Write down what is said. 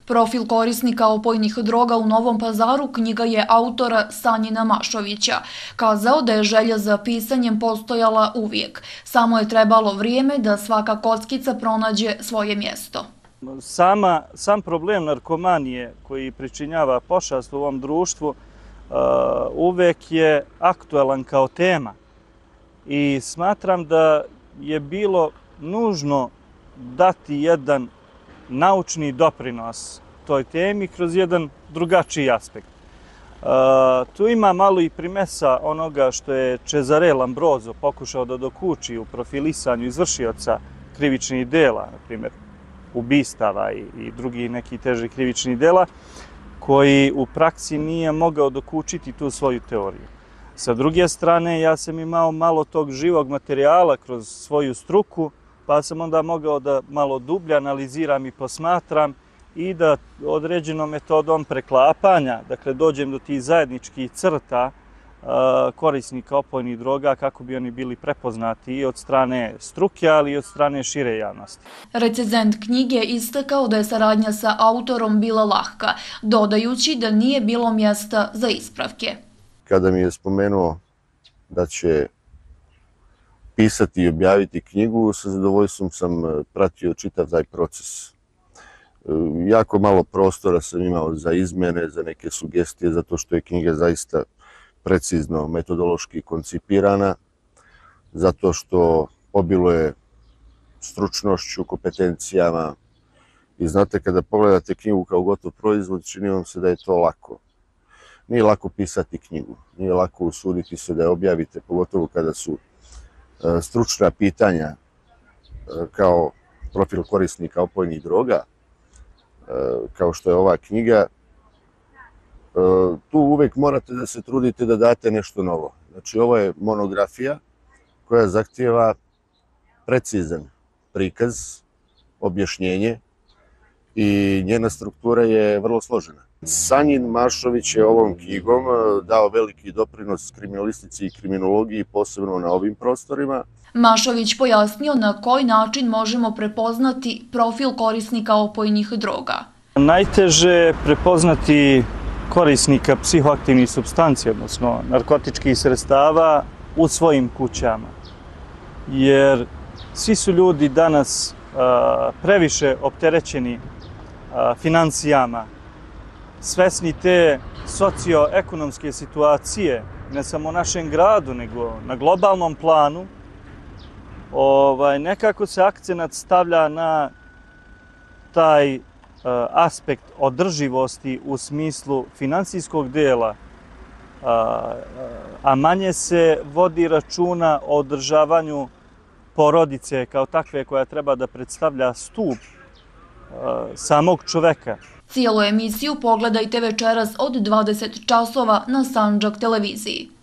Profil korisnika opojnih droga u Novom Pazaru knjiga je autora Sanjina Mašovića. Kazao da je želja za pisanjem postojala uvijek. Samo je trebalo vrijeme da svaka kockica pronađe svoje mjesto. Sam problem narkomanije koji pričinjava pošast u ovom društvu uvek je aktuelan kao tema. I smatram da je bilo nužno dati jedan naučni doprinos toj temi kroz jedan drugačiji aspekt. Tu ima malo i primesa onoga što je Cesare Lombroso pokušao da dokuči u profilisanju izvršioca krivičnih dela, na primjer ubistava i drugih nekih težih krivičnih dela, koji u praksi nije mogao dokučiti tu svoju teoriju. Sa druge strane, ja sam imao malo tog živog materijala kroz svoju struku, pa sam onda mogao da malo dublje analiziram i posmatram i da određenom metodom preklapanja, dakle, dođem do tih zajedničkih crta korisnika opojnih droga kako bi oni bili prepoznati i od strane struke, ali i od strane šire javnosti. Recenzent knjige istakao da je saradnja sa autorom bila lahka, dodajući da nije bilo mjesta za ispravke. Kada mi je spomenuo da će pisati i objaviti knjigu, sa zadovoljstvom sam pratio čitav taj proces. Jako malo prostora sam imao za izmjene, za neke sugestije, zato što je knjiga zaista precizno metodološki koncipirana, zato što obiluje stručnošću, kompetencijama. I znate, kada pogledate knjigu kao gotov proizvod, čini vam se da je to lako. Nije lako pisati knjigu, nije lako usuditi se da je objavite, pogotovo kada su stručna pitanja kao profil korisnika opojnih droga, kao što je ova knjiga. Tu uvek morate da se trudite da date nešto novo. Znači, ovo je monografija koja zahtijeva precizan prikaz, objašnjenje i njena struktura je vrlo složena. Sanjin Mašović je ovom knjigom dao veliki doprinos kriminalistici i kriminologiji, posebno na ovim prostorima. Mašović pojasnio na koji način možemo prepoznati profil korisnika opojnih droga. Najteže je prepoznati korisnika psihoaktivnih supstanci, odnosno narkotičkih sredstava, u svojim kućama. Jer svi su ljudi danas previše opterećeni financijama, svesni te socioekonomske situacije, ne samo u našem gradu, nego na globalnom planu. Nekako se akcenat stavlja na taj aspekt održivosti u smislu finansijskog dela, a manje se vodi računa o održavanju porodice kao takve koja treba da predstavlja stup samog čoveka. Cijelu emisiju pogledajte večeras od 20 časova na Sandžak televiziji.